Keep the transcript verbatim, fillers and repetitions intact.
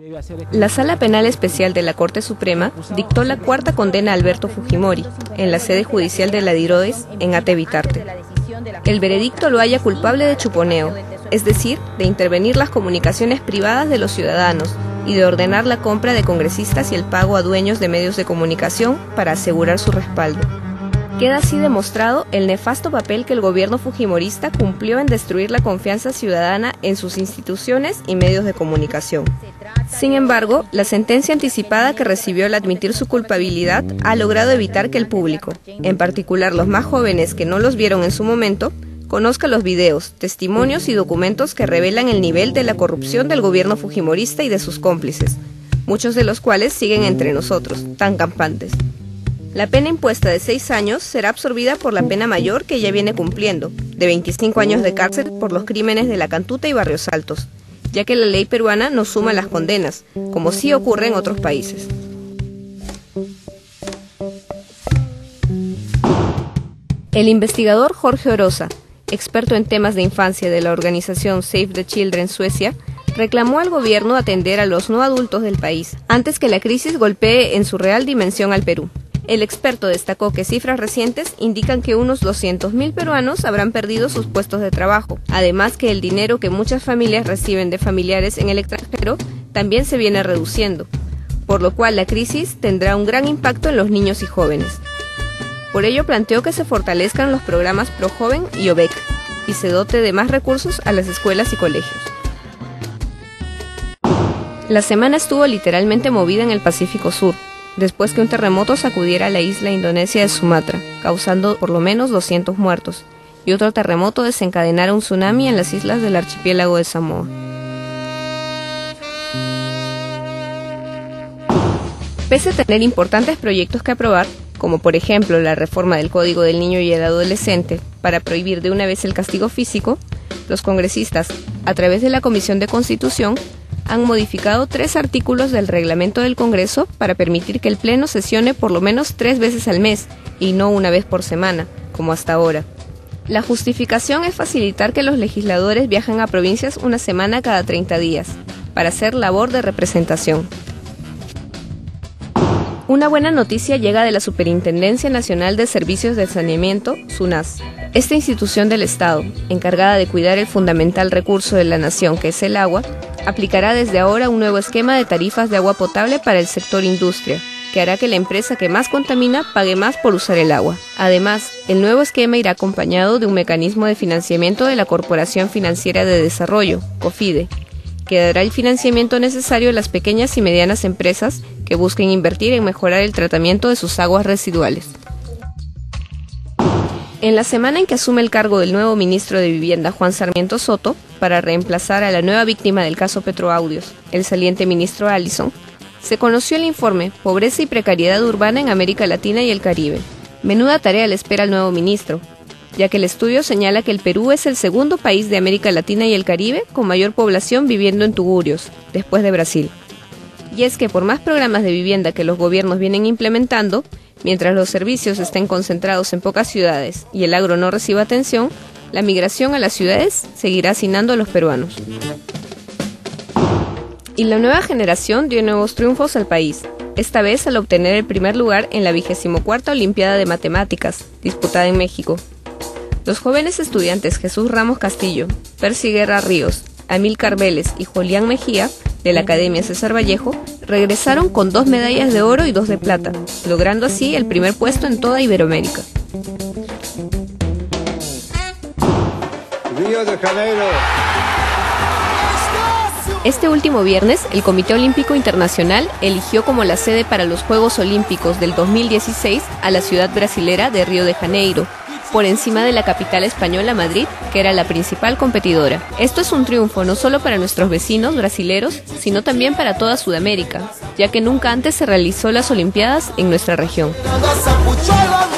La Sala Penal Especial de la Corte Suprema dictó la cuarta condena a Alberto Fujimori en la sede judicial de la Dirodes en Atevitarte. El veredicto lo halla culpable de chuponeo, es decir, de intervenir las comunicaciones privadas de los ciudadanos y de ordenar la compra de congresistas y el pago a dueños de medios de comunicación para asegurar su respaldo. Queda así demostrado el nefasto papel que el gobierno fujimorista cumplió en destruir la confianza ciudadana en sus instituciones y medios de comunicación. Sin embargo, la sentencia anticipada que recibió al admitir su culpabilidad ha logrado evitar que el público, en particular los más jóvenes que no los vieron en su momento, conozca los videos, testimonios y documentos que revelan el nivel de la corrupción del gobierno fujimorista y de sus cómplices, muchos de los cuales siguen entre nosotros, tan campantes. La pena impuesta de seis años será absorbida por la pena mayor que ya viene cumpliendo, de veinticinco años de cárcel por los crímenes de La Cantuta y Barrios Altos, ya que la ley peruana no suma las condenas, como sí ocurre en otros países. El investigador Jorge Orosa, experto en temas de infancia de la organización Save the Children Suecia, reclamó al gobierno atender a los no adultos del país, antes que la crisis golpee en su real dimensión al Perú. El experto destacó que cifras recientes indican que unos doscientos mil peruanos habrán perdido sus puestos de trabajo, además que el dinero que muchas familias reciben de familiares en el extranjero también se viene reduciendo, por lo cual la crisis tendrá un gran impacto en los niños y jóvenes. Por ello planteó que se fortalezcan los programas ProJoven y O B E C y se dote de más recursos a las escuelas y colegios. La semana estuvo literalmente movida en el Pacífico Sur, después que un terremoto sacudiera la isla indonesia de Sumatra, causando por lo menos doscientos muertos, y otro terremoto desencadenara un tsunami en las islas del archipiélago de Samoa. Pese a tener importantes proyectos que aprobar, como por ejemplo la reforma del Código del Niño y el Adolescente para prohibir de una vez el castigo físico, los congresistas, a través de la Comisión de Constitución, han modificado tres artículos del reglamento del Congreso para permitir que el Pleno sesione por lo menos tres veces al mes y no una vez por semana, como hasta ahora. La justificación es facilitar que los legisladores viajen a provincias una semana cada treinta días, para hacer labor de representación. Una buena noticia llega de la Superintendencia Nacional de Servicios de Saneamiento, SUNAS. Esta institución del Estado, encargada de cuidar el fundamental recurso de la nación que es el agua, aplicará desde ahora un nuevo esquema de tarifas de agua potable para el sector industria, que hará que la empresa que más contamina pague más por usar el agua. Además, el nuevo esquema irá acompañado de un mecanismo de financiamiento de la Corporación Financiera de Desarrollo, COFIDE, que dará el financiamiento necesario a las pequeñas y medianas empresas que busquen invertir en mejorar el tratamiento de sus aguas residuales. En la semana en que asume el cargo del nuevo ministro de Vivienda, Juan Sarmiento Soto, para reemplazar a la nueva víctima del caso Petroaudios, el saliente ministro Allison, se conoció el informe Pobreza y Precariedad Urbana en América Latina y el Caribe. Menuda tarea le espera al nuevo ministro, ya que el estudio señala que el Perú es el segundo país de América Latina y el Caribe con mayor población viviendo en tugurios, después de Brasil. Y es que por más programas de vivienda que los gobiernos vienen implementando, mientras los servicios estén concentrados en pocas ciudades y el agro no reciba atención, la migración a las ciudades seguirá hacinando a los peruanos. Y la nueva generación dio nuevos triunfos al país, esta vez al obtener el primer lugar en la vigésima cuarta Olimpiada de Matemáticas, disputada en México. Los jóvenes estudiantes Jesús Ramos Castillo, Percy Guerra Ríos, Amílcar Vélez y Julián Mejía, de la Academia César Vallejo, regresaron con dos medallas de oro y dos de plata, logrando así el primer puesto en toda Iberoamérica. Río de Janeiro. Este último viernes, el Comité Olímpico Internacional eligió como la sede para los Juegos Olímpicos del dos mil dieciséis a la ciudad brasilera de Río de Janeiro, por encima de la capital española Madrid, que era la principal competidora. Esto es un triunfo no solo para nuestros vecinos brasileros, sino también para toda Sudamérica, ya que nunca antes se realizó las Olimpiadas en nuestra región.